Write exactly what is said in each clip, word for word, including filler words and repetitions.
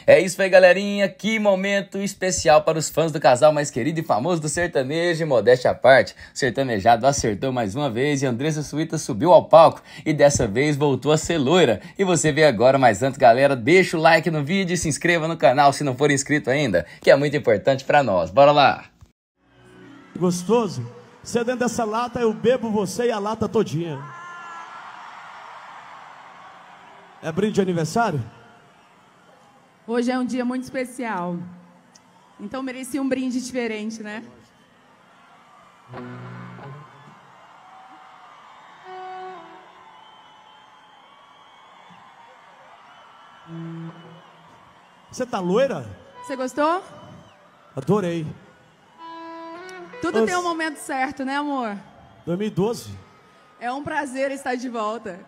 É isso aí, galerinha, que momento especial para os fãs do casal mais querido e famoso do sertanejo. Modéstia à parte, o sertanejado acertou mais uma vez e Andressa Suíta subiu ao palco e dessa vez voltou a ser loira. E você vê agora, mas antes, galera, deixa o like no vídeo e se inscreva no canal se não for inscrito ainda, que é muito importante para nós. Bora lá! Gostoso? Você dentro dessa lata, eu bebo você e a lata todinha. É brinde de aniversário? Hoje é um dia muito especial. Então merecia um brinde diferente, né? Você tá loira? Você gostou? Adorei. Tudo Nossa. tem um momento certo, né, amor? dois mil e doze. É um prazer estar de volta.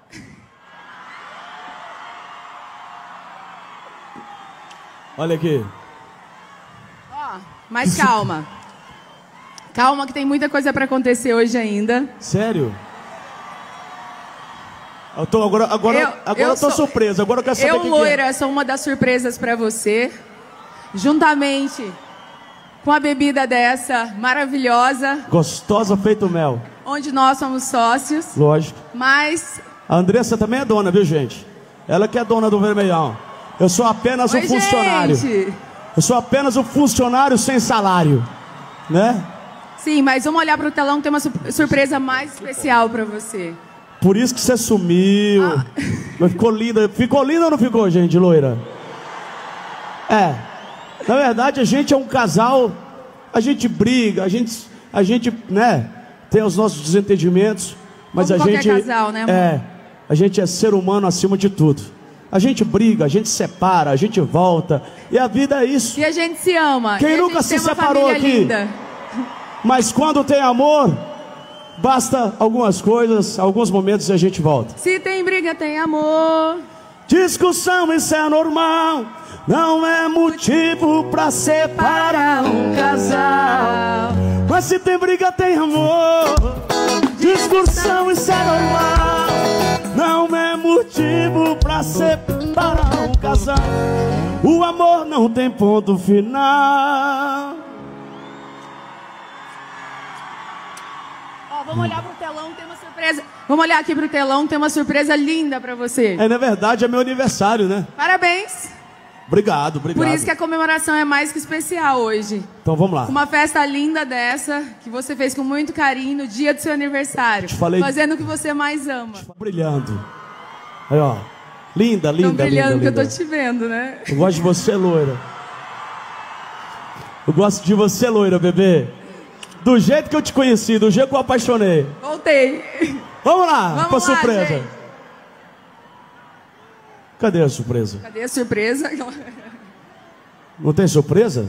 Olha aqui. Ó, mas calma. Calma que tem muita coisa pra acontecer hoje ainda. Sério? Eu tô agora, agora, Eu- agora eu eu tô sou- surpresa. Agora eu quero saber Eu, quem loira, sou uma das surpresas pra você. Juntamente com a bebida dessa maravilhosa, que é. Gostosa feito mel. onde nós somos sócios. Lógico. Mas, A Andressa também é dona, viu, gente? Ela que é dona do vermelhão. Eu sou apenas um oi, funcionário. gente. Eu sou apenas um funcionário sem salário, né? Sim, mas vamos olhar pro telão, tem uma sur- surpresa mais especial pra você. Por isso que você sumiu. Ah. Mas ficou linda. Ficou linda ou não ficou, gente, loira? É. Na verdade, a gente é um casal. A gente briga, a gente, a gente, né? Tem os nossos desentendimentos, mas Como a qualquer gente casal, né, amor? é, a gente é ser humano acima de tudo. A gente briga, a gente separa, a gente volta. E a vida é isso. E a gente se ama. Quem e a nunca gente se tem uma separou família aqui? linda. Mas quando tem amor, basta algumas coisas, alguns momentos e a gente volta. Se tem briga, tem amor. Discussão, isso é normal. Não é motivo pra separar um casal. Mas se tem briga, tem amor. Discussão, isso é normal. Não é motivo pra separar um casal. O amor não tem ponto final. Ó, vamos olhar pro telão, tem uma surpresa. Vamos olhar aqui pro telão, tem uma surpresa linda pra você. É, na verdade, é meu aniversário, né? Parabéns. Obrigado, obrigado. Por isso que a comemoração é mais que especial hoje. Então vamos lá. Uma festa linda dessa, que você fez com muito carinho no dia do seu aniversário. Te falei- Fazendo o que você mais ama. Tá brilhando. Aí, ó. Linda, Tão linda, brilhando linda, que eu linda. tô te vendo, né? Eu gosto de você, loira. Eu gosto de você, loira, bebê. Do jeito que eu te conheci, do jeito que eu apaixonei. Voltei. Vamos lá, Vamos pra lá, surpresa. gente. Cadê a surpresa? Cadê a surpresa? Não tem surpresa?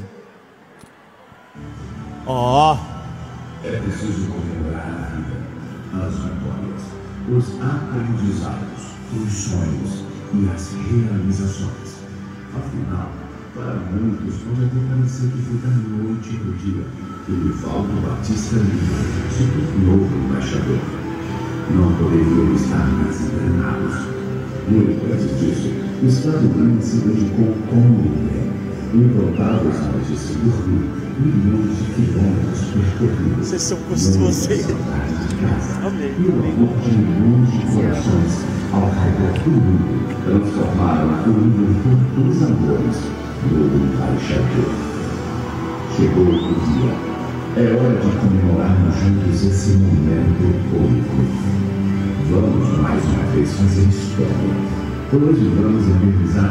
Ó. É preciso comemorar a vida, as vitórias, os aprendizados, os sonhos e as realizações. Afinal, para muitos pode até parecer que foi da noite pro dia que Nivaldo Batista Lima se tornou embaixador. Não poderiam estar mais enganados. Muito antes disso, o Estado Grande se dedicou como ninguém. Incontáveis noites sem dormir, milhões de quilômetros percorridos. Vocês são gostosos, hein? Amei. E o amor de milhões de corações ao redor do mundo transformaram o inventor dos amores no embaixador. Chegou o dia. É hora de comemorarmos juntos esse momento único. Vamos mais uma vez fazer história. Hoje vamos eternizar